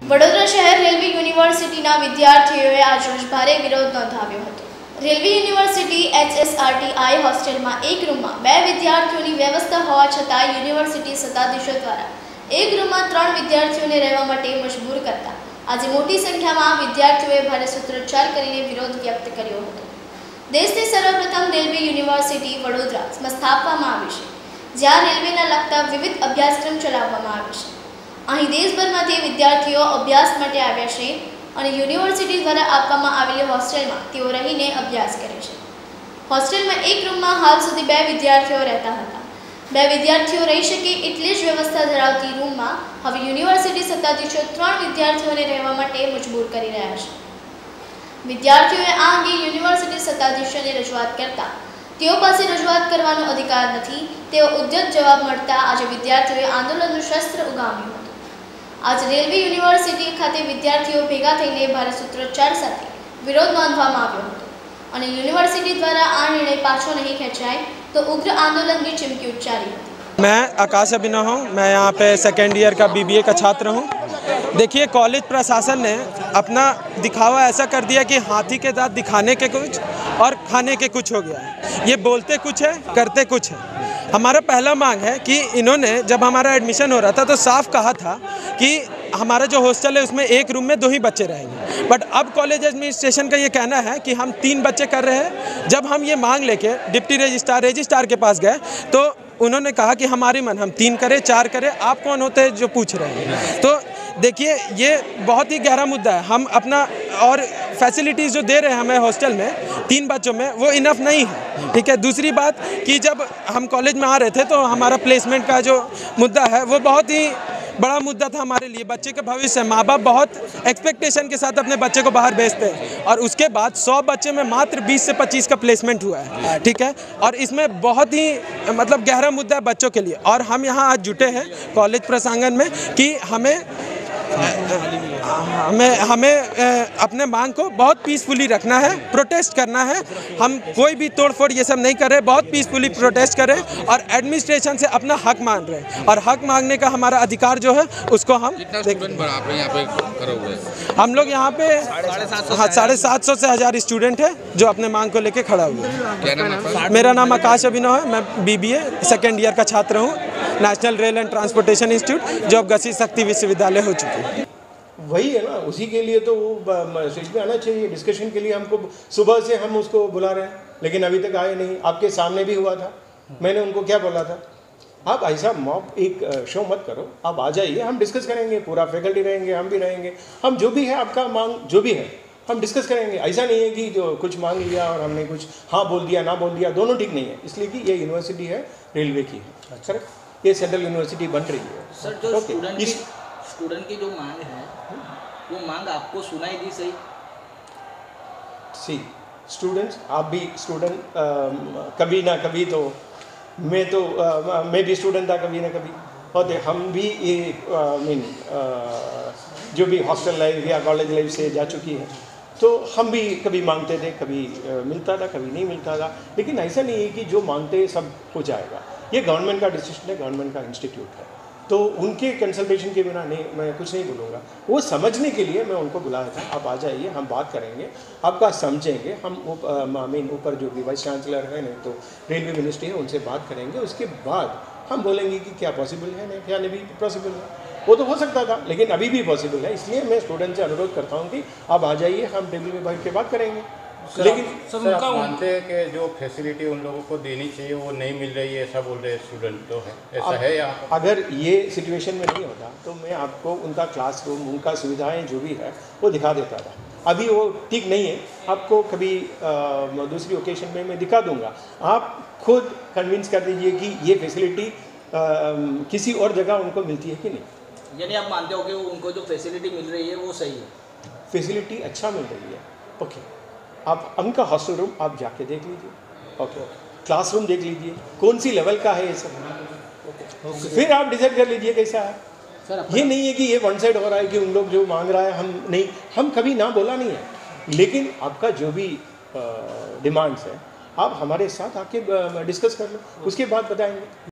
વડોદરા શહેર રેલવે યુનિવર્સિટીના વિદ્યાર્થીઓએ આજરોજ ભારે વિરોધ નોંધાવ્યો હતો। રેલવે યુનિવર્સિટી HSRTI હોસ્ટેલમાં એક રૂમમાં બે વિદ્યાર્થીઓની વ્યવસ્થા હોવા છતાં યુનિવર્સિટી સત્તાધીશો દ્વારા એક રૂમમાં ત્રણ વિદ્યાર્થીઓને રહેવા માટે મજબૂર કરતા આજે મોટી સંખ્યામાં વિદ્યાર્થીઓએ ભારે સૂત્રોચ્ચાર કરીને વિરોધ વ્યક્ત કર્યો હતો। દેશની સર્વપ્રથમ રેલવે યુનિવર્સિટી વડોદરામાં સ્થાપવામાં આવી છે, જ્યાં રેલવેના લગતા વિવિધ અભ્યાસક્રમ ચલાવવામાં આવે છે। અહીં દેશભરમાંથી વિદ્યાર્થીઓ અભ્યાસ માટે આવ્યા છે અને યુનિવર્સિટી દ્વારા આપવામાં આવેલી હોસ્ટેલમાં તેઓ રહીને અભ્યાસ કરે છે। હોસ્ટેલમાં એક રૂમમાં હાલ સુધી બે વિદ્યાર્થીઓ રહેતા હતા। બે વિદ્યાર્થીઓ રહી શકે એટલી જ વ્યવસ્થા ધરાવતી રૂમમાં હવે યુનિવર્સિટી સત્તાધીશો ત્રણ વિદ્યાર્થીઓને રહેવા માટે મજબૂર કરી રહ્યા છે। વિદ્યાર્થીઓએ આ અંગે યુનિવર્સિટી સત્તાધીશોને રજૂઆત કરતા તેઓ પાસે રજૂઆત કરવાનો અધિકાર નથી તેવો ઉદ્ધત જવાબ મળતા આજે વિદ્યાર્થીઓએ આંદોલનનું શસ્ત્ર ઉગામ્યું હતું। आज रेलवे यूनिवर्सिटी खाते विद्यार्थीओ भेगा थईने भारे सूत्रोच्चार साथे विरोध नोंधवामां आव्यो हतो अने यूनिवर्सिटी द्वारा आ निर्णय पाछो नहीं खेंचाय तो उग्र आंदोलन की चिमकी उच्चारी हती। मैं आकाश अभिनव हूँ। मैं यहाँ पे सेकेंड ईयर का BBA का छात्र हूँ। देखिए, कॉलेज प्रशासन ने अपना दिखावा ऐसा कर दिया कि हाथी के दांत दिखाने के कुछ और खाने के कुछ हो गया है। ये बोलते कुछ है, करते कुछ है। हमारा पहला मांग है कि इन्होंने जब हमारा एडमिशन हो रहा था तो साफ कहा था कि हमारा जो हॉस्टल है उसमें एक रूम में 2 ही बच्चे रहेंगे, बट अब कॉलेज एडमिनिस्ट्रेशन का ये कहना है कि हम 3 बच्चे कर रहे हैं। जब हम ये मांग लेके डिप्टी रजिस्ट्रार के पास गए तो उन्होंने कहा कि हमारी मन, हम 3 करें 4 करें, आप कौन होते हैं जो पूछ रहे हैं। तो देखिए, ये बहुत ही गहरा मुद्दा है। हम अपना और फैसिलिटीज़ जो दे रहे हैं हमें हॉस्टल में 3 बच्चों में, वो इनफ नहीं है। ठीक है। दूसरी बात कि जब हम कॉलेज में आ रहे थे तो हमारा प्लेसमेंट का जो मुद्दा है वो बहुत ही बड़ा मुद्दा था हमारे लिए। बच्चे के भविष्य, माँ बाप बहुत एक्सपेक्टेशन के साथ अपने बच्चे को बाहर भेजते हैं और उसके बाद 100 बच्चे में मात्र 20 से 25 का प्लेसमेंट हुआ है। ठीक है। और इसमें बहुत ही मतलब गहरा मुद्दा है बच्चों के लिए। और हम यहाँ आज जुटे हैं कॉलेज प्रांगण में कि हमें अपने मांग को बहुत पीसफुली रखना है, प्रोटेस्ट करना है। हम कोई भी तोड़फोड़ ये सब नहीं कर रहे, बहुत पीसफुली प्रोटेस्ट कर रहे हैं और एडमिनिस्ट्रेशन से अपना हक मांग रहे हैं। और हक मांगने का हमारा अधिकार जो है उसको हम हम लोग यहाँ पे 750 से 1000 स्टूडेंट है जो अपने मांग को लेके खड़ा हुए हैं। मेरा नाम आकाश अभिनव है। मैं BBA सेकेंड ईयर का छात्र हूँ। National rail and transportation institute जो अब गसी शक्ति विश्वविद्यालय हो चुकी है। वही है ना, उसी के लिए तो वो स्टेज पे आना चाहिए डिस्कशन के लिए। हमको सुबह से हम उसको बुला रहे हैं लेकिन अभी तक आए नहीं। आपके सामने भी हुआ था, मैंने उनको क्या बोला था, आप ऐसा मॉब एक शो मत करो, आप आ जाइए, हम डिस्कस करेंगे, पूरा फैकल्टी रहेंगे, हम भी रहेंगे, हम जो भी है आपका मांग जो भी है हम डिस्कस करेंगे। ऐसा नहीं है कि जो कुछ मांग लिया और हमने कुछ हाँ बोल दिया ना बोल दिया, दोनों ठीक नहीं है। इसलिए कि ये यूनिवर्सिटी है, रेलवे की है, सर ये सेंट्रल यूनिवर्सिटी बन रही है। सर जो स्टूडेंट की जो मांग है वो मांग आपको सुनाई दी सही? स्टूडेंट्स, आप भी स्टूडेंट कभी ना कभी तो मैं भी स्टूडेंट था कभी ना कभी, और हम भी ये जो भी हॉस्टल लाइफ या कॉलेज लाइफ से जा चुकी है तो हम भी कभी मांगते थे, कभी मिलता था, कभी नहीं मिलता था। लेकिन ऐसा नहीं है कि जो मांगते सब हो जाएगा। ये गवर्नमेंट का डिसीजन है, गवर्नमेंट का इंस्टीट्यूट है, तो उनके कंसल्टेशन के बिना नहीं, मैं कुछ नहीं बोलूँगा। वो समझने के लिए मैं उनको बुलाया था, आप आ जाइए, हम बात करेंगे, आपका समझेंगे। हम ऊपर जो भी वाइस चांसलर है नहीं तो रेलवे मिनिस्ट्री है, उनसे बात करेंगे। उसके बाद हम बोलेंगे कि क्या पॉसिबल है, नहीं क्या नहीं भी पॉसिबल है। वो तो हो सकता था लेकिन अभी भी पॉसिबल है। इसलिए मैं स्टूडेंट से अनुरोध करता हूँ कि आप आ जाइए, हम टेबल में बैठ के बात करेंगे। लेकिन सर आप मानते हैं कि जो फैसिलिटी उन लोगों को देनी चाहिए वो नहीं मिल रही है, ऐसा बोल रहे स्टूडेंट, तो है ऐसा है या? अगर ये सिचुएशन में नहीं होता तो मैं आपको उनका क्लासरूम, उनका सुविधाएं जो भी है वो दिखा देता था। अभी वो ठीक नहीं है, आपको कभी दूसरी ओकेशन में मैं दिखा दूंगा। आप खुद कन्विंस कर दीजिए कि ये फैसिलिटी किसी और जगह उनको मिलती है कि नहीं। यानी आप मानते हो कि उनको जो फैसिलिटी मिल रही है वो सही है? फैसिलिटी अच्छा मिल रही है, ओके। आप उनका हॉस्टल रूम आप जाके देख लीजिए, ओके। क्लासरूम देख लीजिए कौन सी लेवल का है ये सब, फिर आप डिसाइड कर लीजिए कैसा है। ये नहीं है कि ये वन साइड हो रहा है कि उन लोग जो मांग रहा है हम नहीं, हम कभी ना बोला नहीं है। लेकिन आपका जो भी डिमांड्स है आप हमारे साथ आके डिस्कस कर लो, उसके बाद बताएंगे।